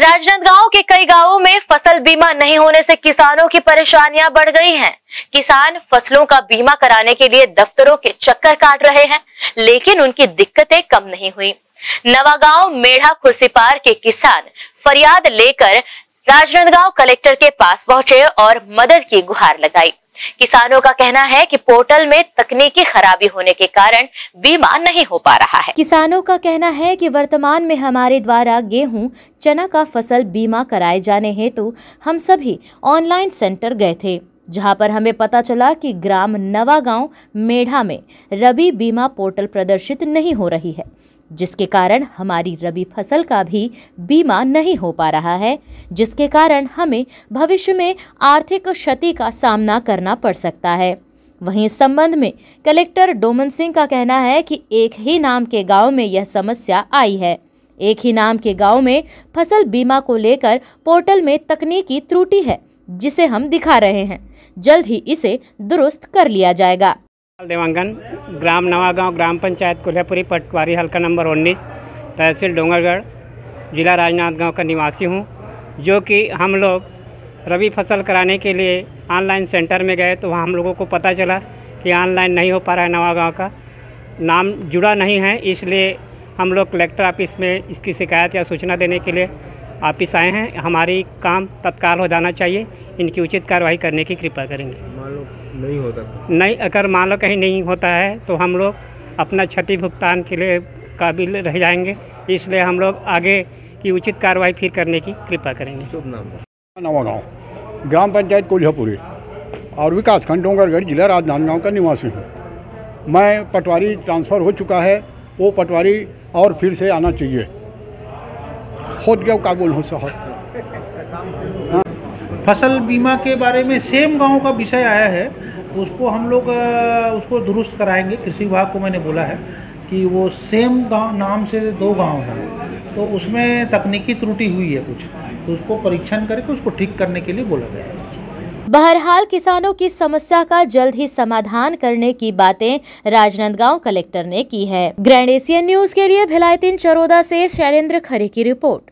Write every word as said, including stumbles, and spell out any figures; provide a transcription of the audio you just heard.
राजनांदगांव के कई गांवों में फसल बीमा नहीं होने से किसानों की परेशानियां बढ़ गई हैं। किसान फसलों का बीमा कराने के लिए दफ्तरों के चक्कर काट रहे हैं, लेकिन उनकी दिक्कतें कम नहीं हुई। नवागांव मेढ़ा खुर्सीपार के किसान फरियाद लेकर राजनांदगांव कलेक्टर के पास पहुंचे और मदद की गुहार लगाई। किसानों का कहना है कि पोर्टल में तकनीकी खराबी होने के कारण बीमा नहीं हो पा रहा है। किसानों का कहना है कि वर्तमान में हमारे द्वारा गेहूं, चना का फसल बीमा कराए जाने हेतु हम सभी ऑनलाइन सेंटर गए थे, जहां पर हमें पता चला कि ग्राम नवागांव मेढ़ा में रबी बीमा पोर्टल प्रदर्शित नहीं हो रही है, जिसके कारण हमारी रबी फसल का भी बीमा नहीं हो पा रहा है, जिसके कारण हमें भविष्य में आर्थिक क्षति का सामना करना पड़ सकता है। वहीं इस संबंध में कलेक्टर डोमन सिंह का कहना है कि एक ही नाम के गांव में यह समस्या आई है। एक ही नाम के गांव में फसल बीमा को लेकर पोर्टल में तकनीकी त्रुटि है, जिसे हम दिखा रहे हैं। जल्द ही इसे दुरुस्त कर लिया जाएगा। देवांगन, ग्राम नवागांव, ग्राम पंचायत कोल्हापुरी, पटवारी, हल्का नंबर उन्नीस, तहसील डोंगरगढ़, जिला राजनांदगांव का निवासी हूं। जो कि हम लोग रबी फसल कराने के लिए ऑनलाइन सेंटर में गए तो वहां हम लोगों को पता चला कि ऑनलाइन नहीं हो पा रहा है, नवागांव का नाम जुड़ा नहीं है। इसलिए हम लोग कलेक्टर ऑफिस में इसकी शिकायत या सूचना देने के लिए ऑफिस आए हैं। हमारी काम तत्काल हो जाना चाहिए, इनकी उचित कार्रवाई करने की कृपा करेंगे। मान लो नहीं होता नहीं अगर मान लो कहीं नहीं होता है तो हम लोग अपना क्षति भुगतान के लिए काबिल रह जाएंगे। इसलिए हम लोग आगे की उचित कार्रवाई फिर करने की कृपा करेंगे। शुभ नाम नवागांव, ग्राम पंचायत कोल्हापुरी और विकास खंड डोंगरगढ़, जिला राजनांदगांव का निवासी हूँ। मैं पटवारी ट्रांसफ़र हो चुका है, वो पटवारी और फिर से आना चाहिए। खुद क्या काबुल हो सकता। फसल बीमा के बारे में सेम गांव का विषय आया है, तो उसको हम लोग उसको दुरुस्त कराएंगे। कृषि विभाग को मैंने बोला है कि वो सेम गांव नाम से दो गांव हैं, तो उसमें तकनीकी त्रुटि हुई है कुछ, तो उसको परीक्षण करके उसको ठीक करने के लिए बोला गया है। बहरहाल किसानों की समस्या का जल्द ही समाधान करने की बातें राजनांदगांव कलेक्टर ने की है। ग्रैंड एशियन न्यूज के लिए भिलाई तीन चरोदा से शैलेंद्र खरे की रिपोर्ट।